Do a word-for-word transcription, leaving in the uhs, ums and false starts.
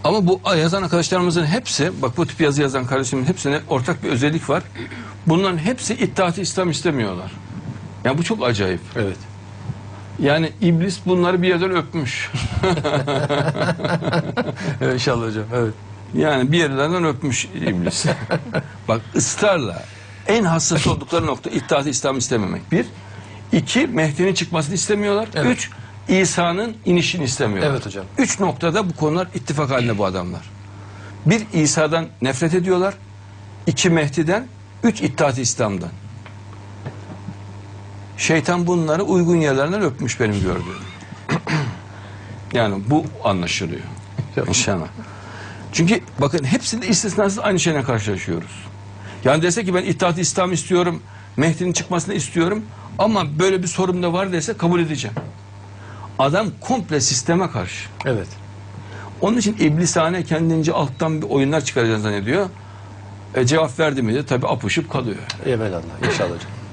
Ama bu yazan arkadaşlarımızın hepsi, bak bu tip yazı yazan kardeşimin hepsine ortak bir özellik var. Bunların hepsi İttihat-ı İslam istemiyorlar. Yani bu çok acayip. Evet. Yani iblis bunları bir yerden öpmüş. Evet, İnşallah hocam. Evet. Yani bir yerlerden öpmüş iblis. Bak ısrarla en hassas oldukları nokta İttihat-ı İslam istememek. Bir. İki, Mehdi'nin çıkmasını istemiyorlar. Evet. Üç, İsa'nın inişini istemiyorlar. Evet hocam. Üç noktada bu konular ittifak halinde bu adamlar. Bir, İsa'dan nefret ediyorlar. İki, Mehdi'den. Üç, İttihat-ı İslam'dan. Şeytan bunları uygun yerlerinden öpmüş benim gördüğüm. Yani bu anlaşılıyor. İnşallah. Çünkü bakın hepsinde istisnasız aynı şeyle karşılaşıyoruz. Yani dese ki ben İttihat-ı İslam istiyorum, Mehdi'nin çıkmasını istiyorum ama böyle bir sorun da var dese kabul edeceğim. Adam komple sisteme karşı. Evet. Onun için iblisane kendince alttan bir oyunlar çıkaracağını zannediyor. E, cevap verdi mi de tabii apışıp kalıyor. Evelallah. İnşallah hocam.